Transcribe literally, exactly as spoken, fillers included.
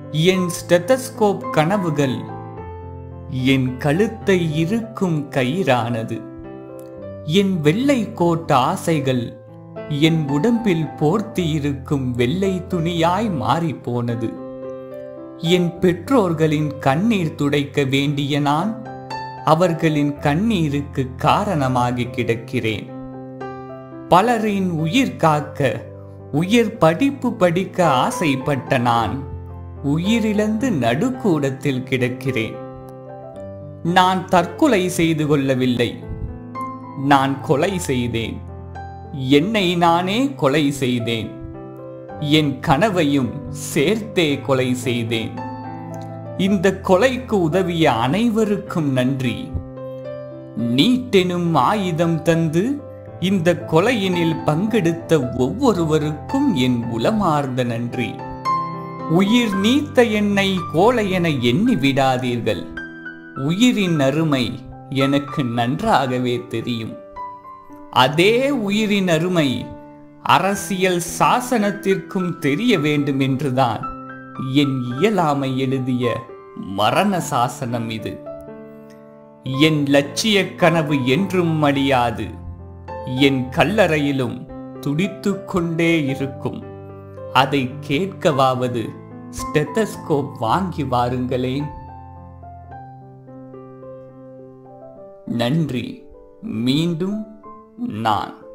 என் stethoscope கனவுகள் என் கழுத்தை இருக்கும் கயிறானது. என் வெள்ளை கோட் ஆசைகள் என் உடம்பில் போர்த்தி இருக்கும் வெள்ளை துணியாய் மாறிப்போனது. என் பெற்றோர்களின் கண்ணீர் துடைக்க வேண்டிய நான் அவர்களின் கண்ணீருக்கு காரணமாகி கிடக்கிறேன். பலரின் உயிர் காக்க உயர் படிப்பு படிக்க ஆசைப்பட்ட நான் உயிரிழந்து நடுக்கூடத்தில் கிடக்கிறேன். நான் தற்கொலை செய்து கொள்ளவில்லை, நான் கொலை செய்தேன். என்னை நானே கொலை செய்தேன். என் கனவையும் சேர்த்தே கொலை செய்தேன். இந்த கொலைக்கு உதவிய அனைவருக்கும் நன்றி. நீட்டெனும் ஆயுதம் தந்து இந்த கொலையினில் பங்கெடுத்த ஒவ்வொருவருக்கும் என் உளமார்ந்த நன்றி. உயிர் நீத்த என்னை கோழை என எண்ணி விடாதீர்கள். உயிரின் அருமை எனக்கு நன்றாகவே தெரியும். அதே உயிரின் அருமை அரசியல் சாசனத்திற்கும் தெரிய வேண்டும் என்றுதான் என் இயலாமை எழுதிய மரண சாசனம் இது. என் லட்சிய கனவு என்றும் அழியாது. என் கல்லறையிலும் துடித்துக் கொண்டே இருக்கும். அதை கேட்கவாவது ஸ்டெத்தஸ்கோப் வாங்கி வாருங்களேன். நன்றி. மீண்டும் நான்.